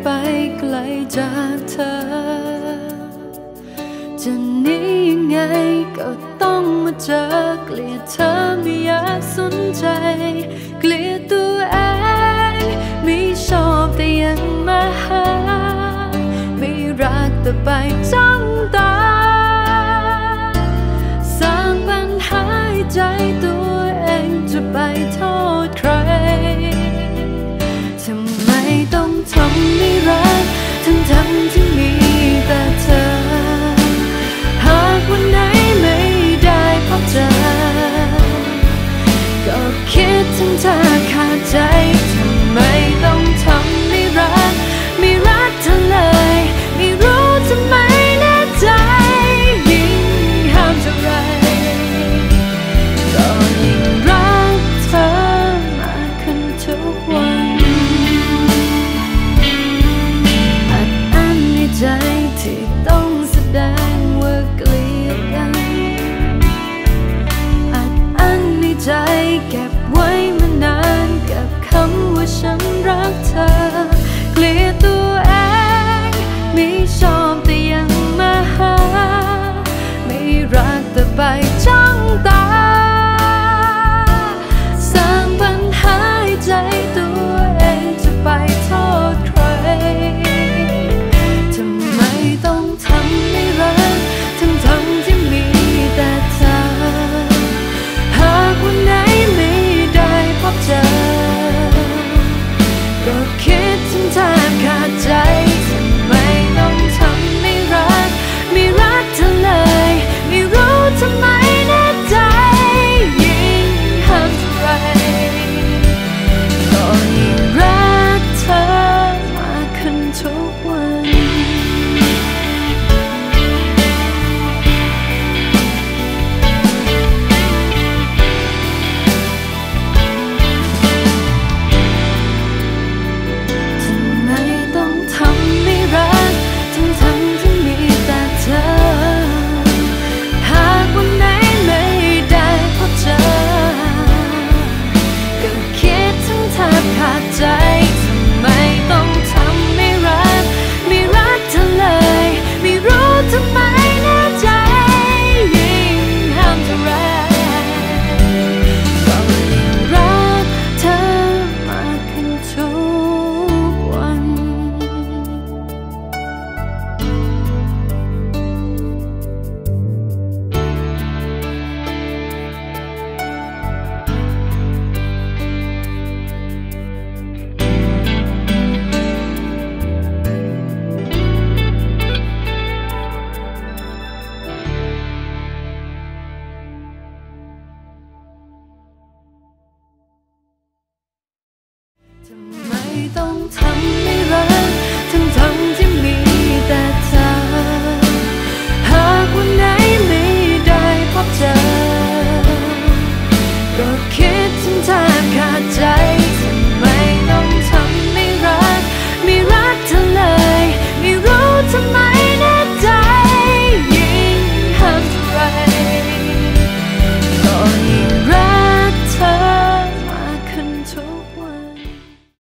ไปไกลจากเธอจะหนียังไงก็ต้องมาเจอเกลียดเธอไม่อยากสนใจเกลียดตัวเองไม่ชอบแต่ยังมาหาไม่รักแต่ไปจ้องตาสร้างปัญหาใจตัวเองจะไปโทษใครทำไมต้องทำไม่รักทั้งที่มีแต่เธอหากวันไหนไม่ได้พบเจอก็คิดถึงเธอขาดใจทำไมต้องทำไม่รักเธอเลยไม่รู้ทำไมแน่ใจยิ่งห้ามเท่าไรก็ยิ่งรักเธอมากขึ้นทุกวันอัดอั้นในใจที่ต้องแสดงว่าเกลียดกันอัดอั้นในใจเก็บไว้มานานกับคำว่าฉันรักเธอเกลียดตัวเองไม่ชอบแต่ยังมาหาไม่รักแต่ไป